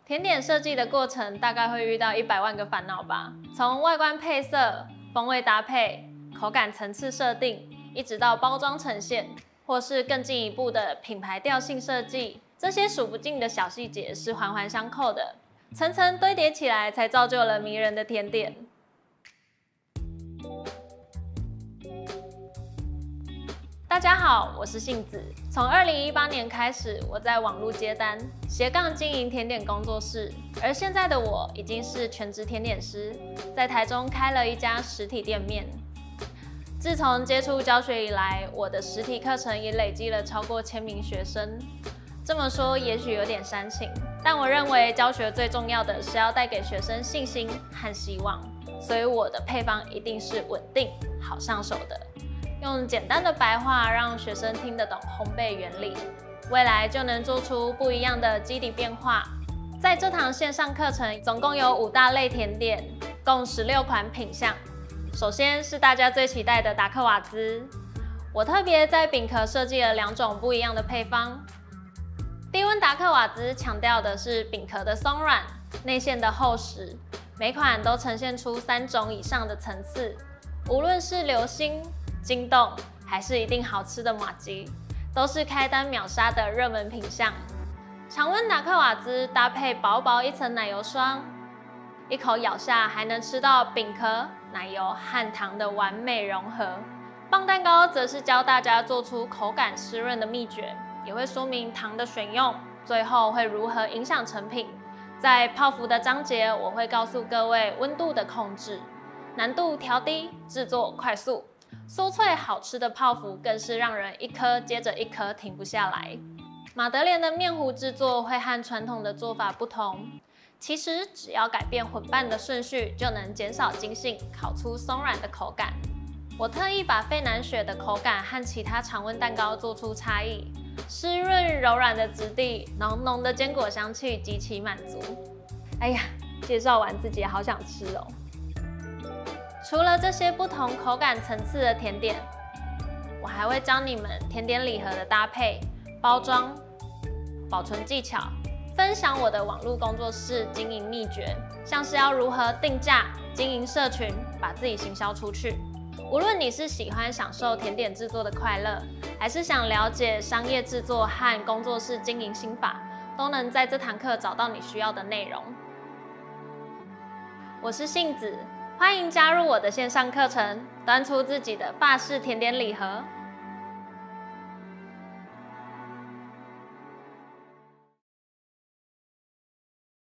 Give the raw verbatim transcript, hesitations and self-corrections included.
甜点设计的过程大概会遇到一百万个烦恼吧，从外观配色、风味搭配、口感层次设定，一直到包装呈现，或是更进一步的品牌调性设计，这些数不尽的小细节是环环相扣的，层层堆叠起来，才造就了迷人的甜点。大家好，我是杏子。从二零一八年开始，我在网络接单，斜杠经营甜点工作室。而现在的我已经是全职甜点师，在台中开了一家实体店面。自从接触教学以来，我的实体课程也累积了超过千名学生。这么说也许有点煽情，但我认为教学最重要的是要带给学生信心和希望，所以我的配方一定是稳定、好上手的。用简单的白话让学生听得懂烘焙原理，未来就能做出不一样的基底变化。在这堂线上课程，总共有五大类甜点，共十六款品项。首先是大家最期待的达克瓦兹，我特别在饼壳设计了两种不一样的配方。低温达克瓦兹强调的是饼壳的松软、内馅的厚实，每款都呈现出三种以上的层次，无论是流心、筋动还是一定好吃的麻糬，都是开单秒杀的热门品项。常温达克瓦兹搭配薄薄一层奶油霜，一口咬下还能吃到饼壳、奶油和糖的完美融合。棒蛋糕则是教大家做出口感湿润的秘诀，也会说明糖的选用，最后会如何影响成品。在泡芙的章节，我会告诉各位温度的控制，难度调低，制作快速。酥脆好吃的泡芙更是让人一颗接着一颗停不下来。马德莲的面糊制作会和传统的做法不同，其实只要改变混拌的顺序，就能减少筋性，烤出松软的口感。我特意把费南雪的口感和其他常温蛋糕做出差异，湿润柔软的质地，浓浓的坚果香气极其满足。哎呀，介绍完自己也好想吃哦。除了这些不同口感层次的甜点，我还会教你们甜点礼盒的搭配、包装、保存技巧，分享我的网络工作室经营秘诀，像是要如何定价、经营社群，把自己行销出去。无论你是喜欢享受甜点制作的快乐，还是想了解商业制作和工作室经营心法，都能在这堂课找到你需要的内容。我是杏子。欢迎加入我的线上课程，端出自己的法式甜点礼盒。